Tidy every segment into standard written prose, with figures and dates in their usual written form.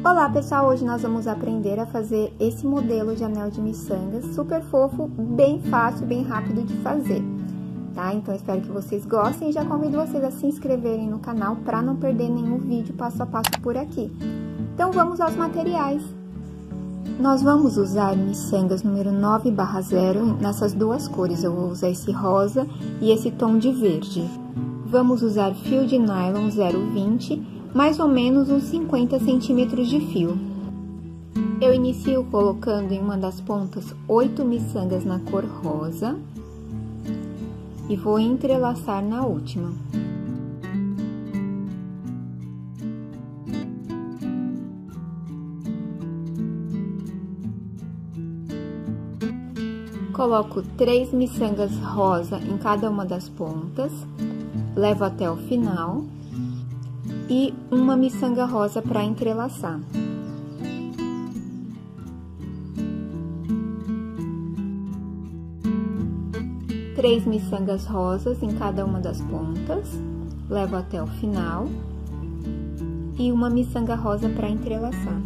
Olá pessoal, hoje nós vamos aprender a fazer esse modelo de anel de miçangas, super fofo, bem fácil, bem rápido de fazer, tá? Então espero que vocês gostem e já convido vocês a se inscreverem no canal para não perder nenhum vídeo passo a passo por aqui. Então vamos aos materiais. Nós vamos usar miçangas número 9/0 nessas duas cores, eu vou usar esse rosa e esse tom de verde. Vamos usar fio de nylon 0,20, mais ou menos uns 50 centímetros de fio. Eu inicio colocando em uma das pontas 8 miçangas na cor rosa e vou entrelaçar na última. Coloco 3 miçangas rosa em cada uma das pontas, levo até o final. E uma miçanga rosa para entrelaçar. Três miçangas rosas em cada uma das pontas, levo até o final. E uma miçanga rosa para entrelaçar.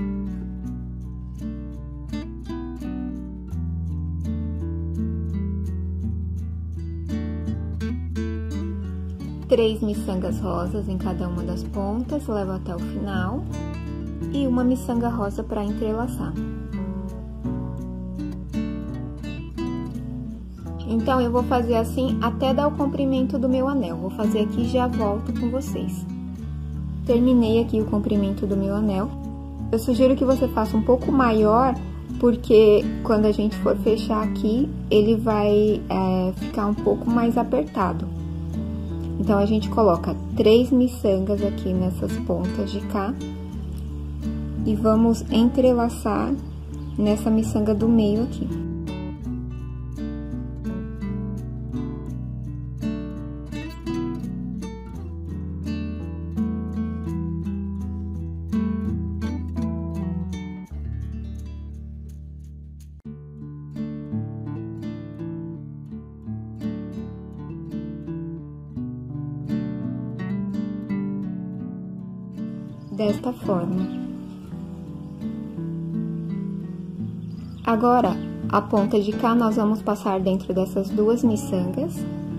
Três miçangas rosas em cada uma das pontas, levo até o final, e uma miçanga rosa para entrelaçar. Então, eu vou fazer assim até dar o comprimento do meu anel. Vou fazer aqui e já volto com vocês. Terminei aqui o comprimento do meu anel. Eu sugiro que você faça um pouco maior, porque quando a gente for fechar aqui, ele vai ficar um pouco mais apertado. Então, a gente coloca 3 miçangas aqui nessas pontas de cá e vamos entrelaçar nessa miçanga do meio aqui. Desta forma. Agora, a ponta de cá nós vamos passar dentro dessas duas miçangas.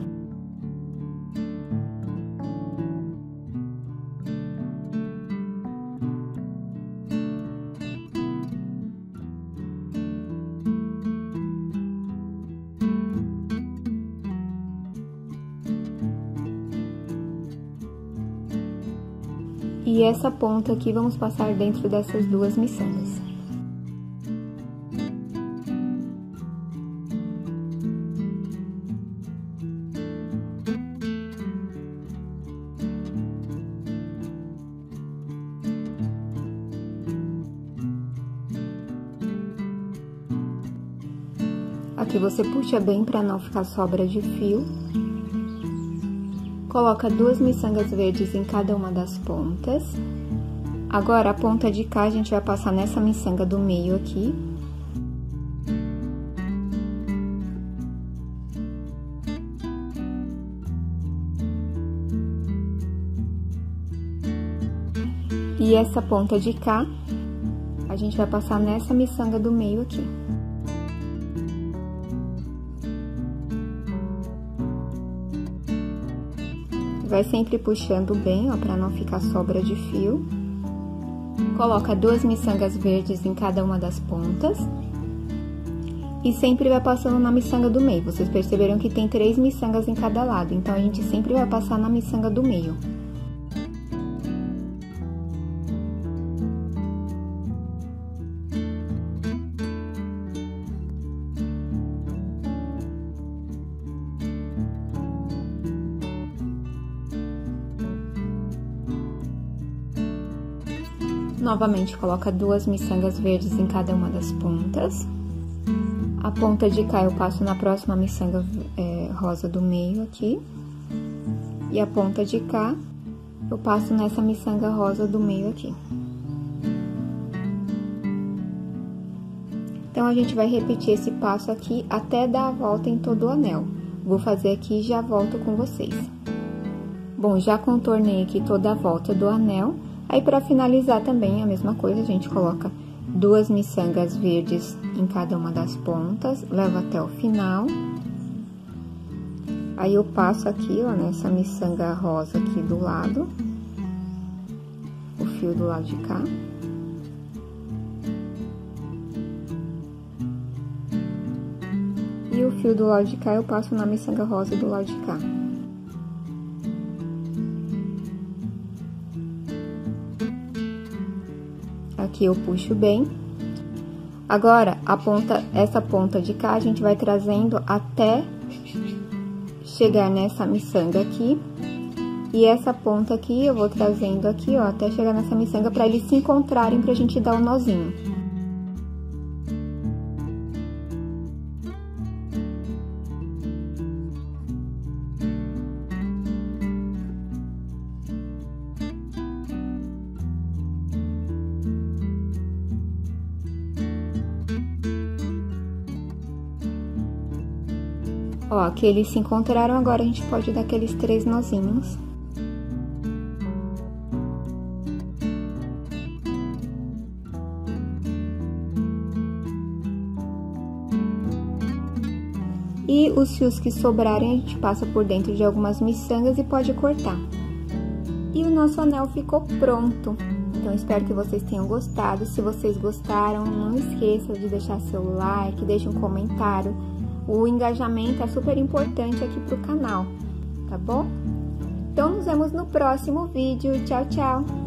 E essa ponta aqui vamos passar dentro dessas duas miçangas. Aqui você puxa bem para não ficar sobra de fio. Coloca 2 miçangas verdes em cada uma das pontas. Agora, a ponta de cá, a gente vai passar nessa miçanga do meio aqui. E essa ponta de cá, a gente vai passar nessa miçanga do meio aqui. Vai sempre puxando bem, ó, pra não ficar sobra de fio. Coloca 2 miçangas verdes em cada uma das pontas. E sempre vai passando na miçanga do meio. Vocês perceberam que tem 3 miçangas em cada lado, então a gente sempre vai passar na miçanga do meio. Novamente, coloca 2 miçangas verdes em cada uma das pontas. A ponta de cá eu passo na próxima miçanga rosa do meio aqui. E a ponta de cá eu passo nessa miçanga rosa do meio aqui. Então, a gente vai repetir esse passo aqui até dar a volta em todo o anel. Vou fazer aqui e já volto com vocês. Bom, já contornei aqui toda a volta do anel. Aí, para finalizar também, a mesma coisa, a gente coloca 2 miçangas verdes em cada uma das pontas, leva até o final. Aí, eu passo aqui, ó, nessa miçanga rosa aqui do lado, o fio do lado de cá. E o fio do lado de cá eu passo na miçanga rosa do lado de cá. Aqui eu puxo bem. Agora, essa ponta de cá, a gente vai trazendo até chegar nessa miçanga aqui. E essa ponta aqui, eu vou trazendo aqui, ó, até chegar nessa miçanga pra eles se encontrarem pra gente dar o nozinho. Ó, aqui eles se encontraram, agora a gente pode dar aqueles 3 nozinhos. E os fios que sobrarem, a gente passa por dentro de algumas miçangas e pode cortar. E o nosso anel ficou pronto. Então, espero que vocês tenham gostado. Se vocês gostaram, não esqueça de deixar seu like, deixe um comentário. O engajamento é super importante aqui pro canal, tá bom? Então, nos vemos no próximo vídeo. Tchau, tchau!